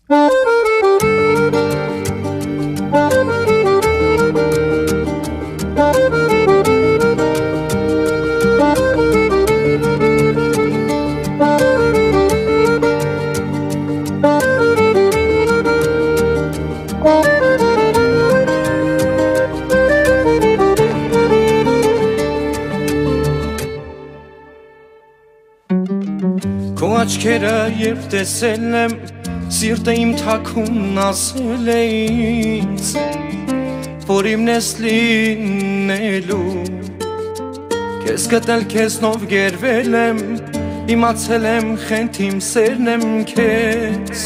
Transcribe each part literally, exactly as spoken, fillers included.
Քո աչքերը երբ տեսել եմ, սիրտը իմ թաքուն ասել է ինձ, որ իմն ես լինելու, քեզ գտել քեզնով գերվել եմ, իմացել եմ խենթ իմ սերն եմ քեզ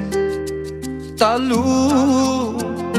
տալու,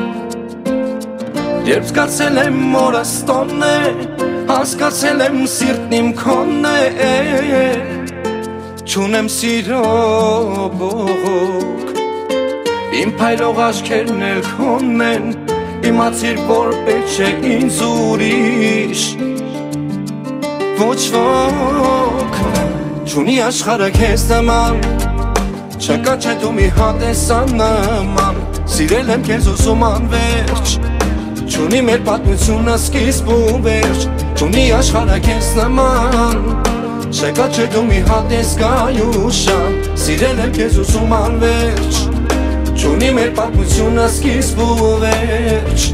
երբ զգացել եմ մորս տոնն է, հասկացել եմ սիրտն իմ քոնն է, չունեմ սիրո բողոք, իմ փայլող աչքերն էլ քոնն են, իմացիր որ պետք չէ ինձ ուրիշ, ոչ ոք, չունի աշխարհը քեզ նման, չկա չէ դու մի հատ ես աննման, սիրել եմ քեզ ուզում անվերջ, չունի մեր պատմությունը սկիզբ ու վերջ, չունի աշխարհը քեզ նման, չկա չէ դու մի հատ ես գայուշան, սիրել եմ քեզ ուզում անվերջ, չունի մեր պատմությունը սկիզբ ու վերջ։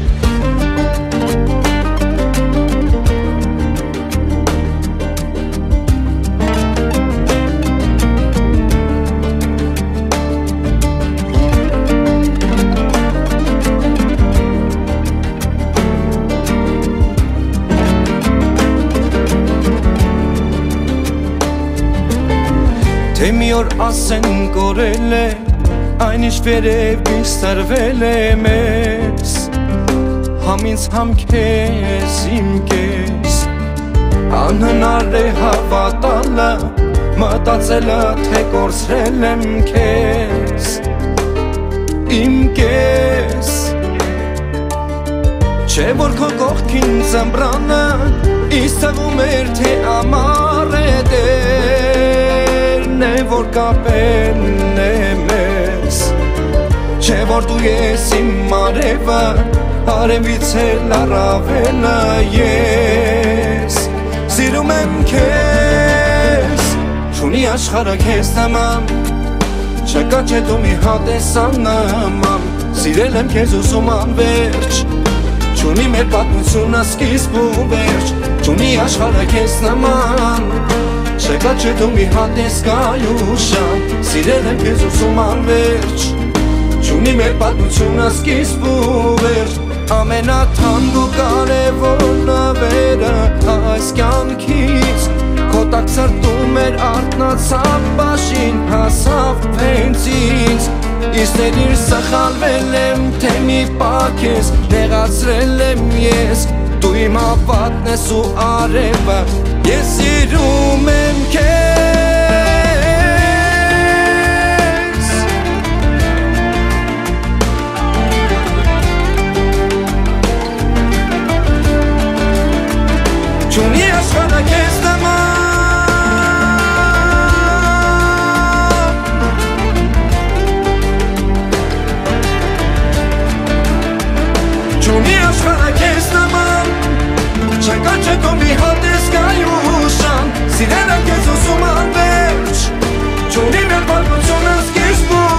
Թե մի օր ասեն կորել է, այն ինչ վերև բիստարվել է մեզ, համ ինձ համ քեզ իմ կես, անհնար է հավատալը, մտածելը թե կորցրել եմ քեզ, իմ կես, չէ որ քո կողքին ձմռանը, ինձ թվում էր թե ամառ է դերն է, որ կապեն է մեզ, չէ որ դու ես իմ արևը, արևից էլ առավելը ես, սիրում եմ քեզ, չունի աշխարհը քեզ նման, չկա չէ դու մի հատ ես աննման, սիրել եմ քեզ ուզում անվերջ, չունի մեր պատմությունը սկիզբ ու վերջ, չունի աշխարհը քեզ նման, չկա չէ դու մի հատ ես գայուշան, սիրել եմ քեզ ուզում անվերջ, չունի մեր պատմությունը սկիզբ ու վերջ, ամենաթանկ ու կարևոր նվերը այս կյանքից, քո տակ սրտում էր արթնացավ բաշին, հասավ հենց ինձ, իսկ ներիր սխալվել եմ, թե մի պահ ես նեղացրել եմ ես, դու իմ հավատն ես ու արևը, ես սիրում եմ քեզ, չունի աշխարհը քեզ նման, չունի աշխարհը քեզ նման, չկա չէ դու մի հատ ես գայուշան, սիրել եմ քեզ ուզում անվերջ, չունի մեր պատմությունը սկիզբ ու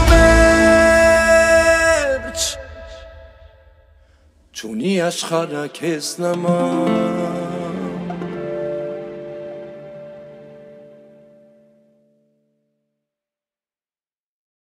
վերջ, չունի աշխարհը քեզ նման